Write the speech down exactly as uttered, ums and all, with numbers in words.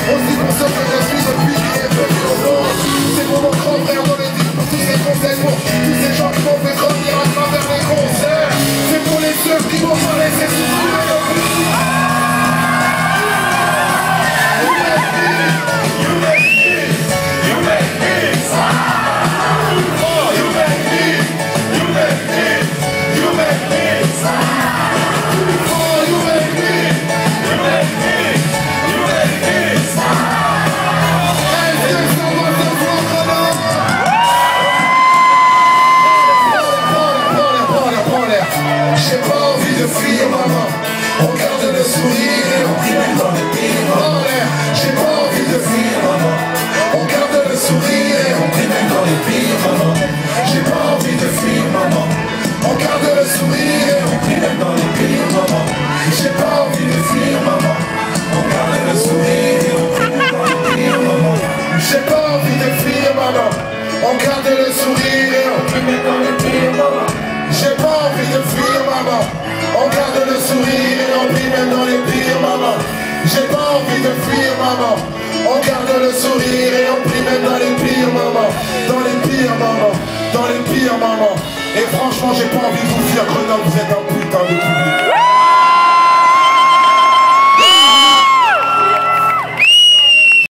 Aussi pour ce que je suis depuis qu'il est venu au monde. C'est pour mon grand frère dans les disques, pour tous ces conseils, pour tous ces gens qui m'ont fait grandir à travers les concerts. C'est pour les sœurs qui m'ont pas laissé souffrir. J'ai pas envie de fuir maman, on garde le sourire et on rit même dans les pires moments. J'ai pas envie de fuir maman, on garde le sourire et on rit même dans les pires moments. J'ai pas envie de fuir maman, on garde le sourire et on rit même dans les pires moments. J'ai pas envie de fuir maman, on garde le sourire et on rit même dans les pires moments. J'ai pas envie de fuir maman, on garde le sourire et on rit même dans les pires moments. J'ai pas envie de fuir maman, on garde le sourire et on prie même dans les pires moments. J'ai pas envie de fuir maman, on garde le sourire et on prie même dans les pires moments. Dans les pires moments, dans les pires moments. Et franchement j'ai pas envie de vous fuir Grenoble, vous êtes un putain de public.